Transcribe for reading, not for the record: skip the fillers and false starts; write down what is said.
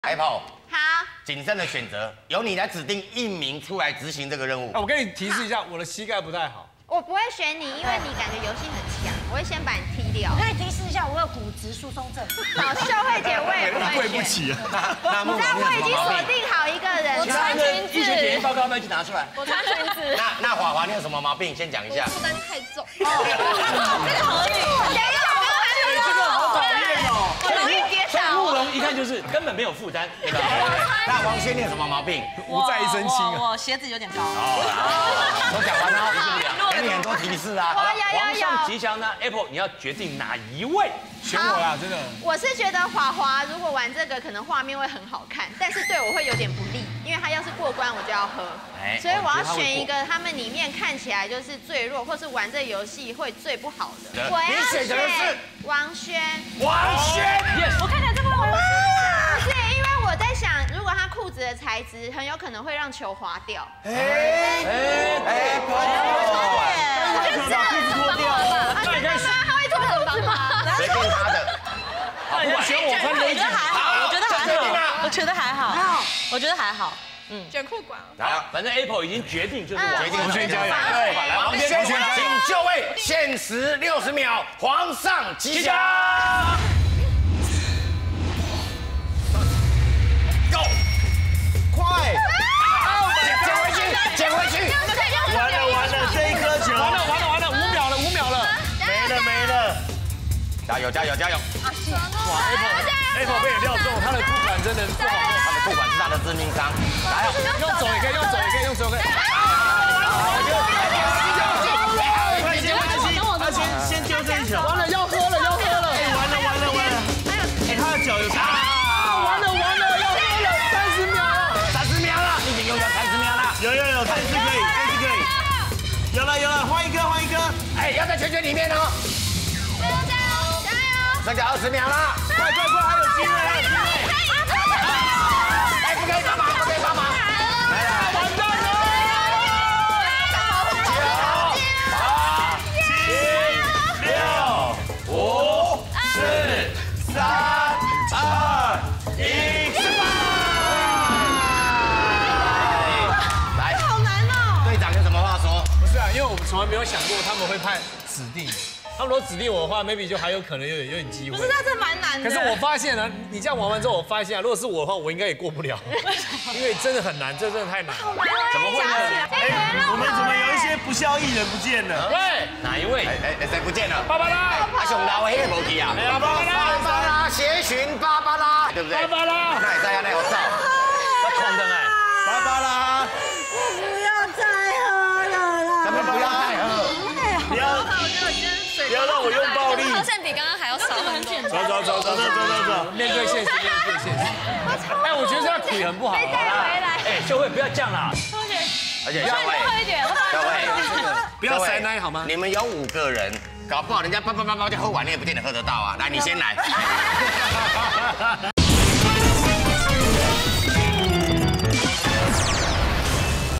Apple， 好， 谨慎的选择，由你来指定1名出来执行这个任务。 我跟你提示一下，我的膝盖不太好。 我不会选你，因为你感觉游戏很强，我会先把你踢掉。 我可以提示一下，我有骨质疏松症。 好，秀慧姐我也不会选。 对不起啊。 你知道我已经锁定好一个人了。 我穿裙子。 医学检验报告要不要一起拿出来？ 我穿裙子。 那华华你有什么毛病？先讲一下。 负担太重。 这个合理。 这个好讨厌哦。 我容易跌倒。 慕容一看就是根本没有负担，对吧？那王轩你有什么毛病？ 无债一身轻啊。 我鞋子有点高。 都讲完了，给你很多提示啊。 好了， 皇上吉祥呢 ，Apple 你要决定哪一位？ 选我啦，真的。 我是觉得华华如果玩这个，可能画面会很好看，但是对我会有点不利，因为他要是过关，我就要喝。所以我要选一个他们里面看起来就是最弱，或是玩这游戏会最不好的。我要选王轩。 王轩， 我看起来这么好玩。 不是，因为我在想，如果他裤子的材质很有可能会让球滑掉。 不要就把裤子脱掉了。 真的吗？他会脱裤子吗？ 谁跟他的？ 那你要选我穿雷卷。 我觉得还好，我觉得还好，我觉得还好。 卷裤管。 好，反正 Apple 已经决定就是决定王轩加油！ 对，王轩请就位，限时60秒，皇上吉祥。Go， 快！捡回去！ 完了，这一颗球， 完了，5秒了， 没了！ 加油！ 哇 ，Apple 被你料中，他的裤管真的不好用。 他的裤管是他的致命伤。来哦， 用手也可以，用手也可以。 先丢这一球。 完了，要喝了。 完了！哎，他的脚有啥？ 完了，要喝了，30秒了。 已经用掉30秒了。 有，这次可以。有了，换一个。 哎，要在圈圈里面哦。 加油！ 剩下20秒了。 快，还有机会！ 哎，不可以帮忙。来了， 完蛋了 9、8、7、6、5、4、3、2、1，出发！ 来， 好难哦。 队长有什么话说？ 不是啊，因为我们从来没有想过他们会派指定。他们如果指定我的话 ，maybe 就还有可能有点机会。 不是，那这蛮难的。 可是我发现呢，你这样玩完之后，我发现啊，如果是我的话，我应该也过不了，因为真的很难，这真的太难了。 怎么会呢？ 我们怎么有一些不孝艺人不见了？ 喂， 哪一位？ 谁不见了？ 芭芭拉， 阿雄老黑没去啊？ 哎呀，芭芭拉， 协寻芭芭拉，对不对？ 芭芭拉， 那也在那有照。 他空灯哎。 芭芭拉， 不要再喝了啦！ 咱们不要再喝。 不要让我用暴力。 好像比刚刚还要少很多。 走。 面对现实。哎，我觉得这样腿很不好。 哎，秀慧不要这样啦。 而且各位， 不要塞奶好吗？ 你们有5个人，搞不好人家叭就喝完，你也不见得喝得到啊。来，你先来。